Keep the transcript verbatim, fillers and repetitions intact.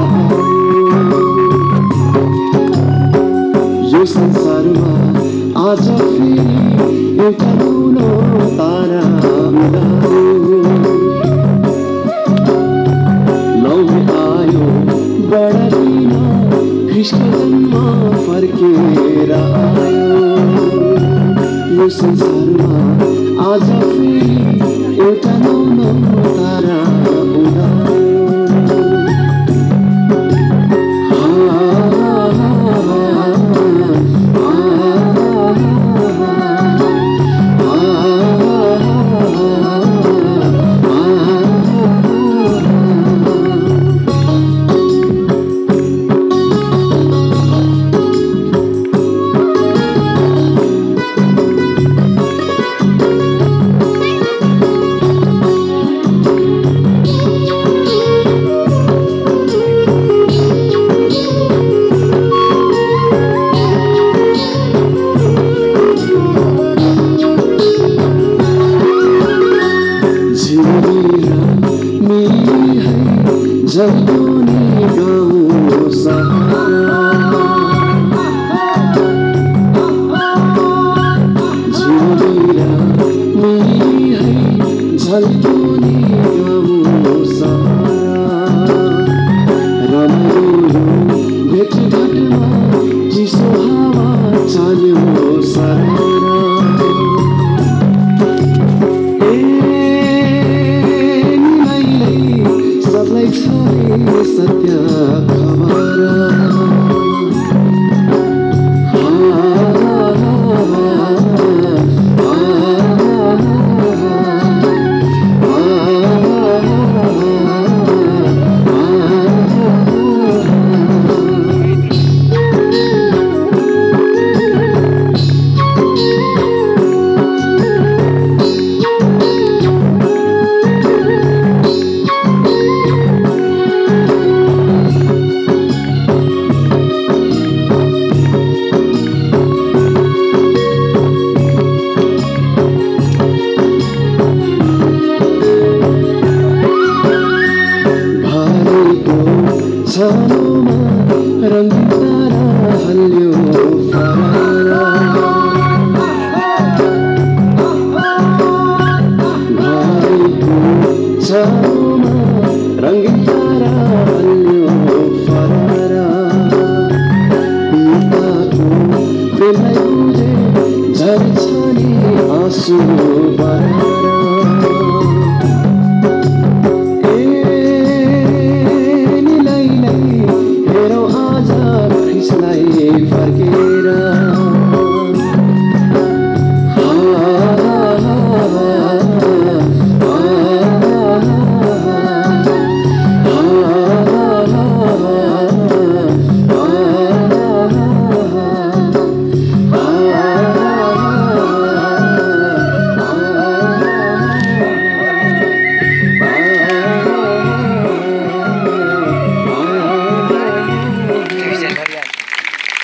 यो संसारमा आज फेरि एउटा ठुलो तारा उदायो। लौले आयो बढाइदिन कृष्ण जन्म फर्केर आयो। यो संसारमा आज फेरि एउटा ठुलो तारा उदायो। जल्दोनी गाउँ सहारा झुलिरा मेरी है जल्दोनी गाउँ सहारा। रमाइलो भेटघाटमा चिसो हावा चल्यो सरारा। सत्य खबर छानोमा रङ्गिन तारा हल्यो फरारा। घरैको छानोमा रङ्गिन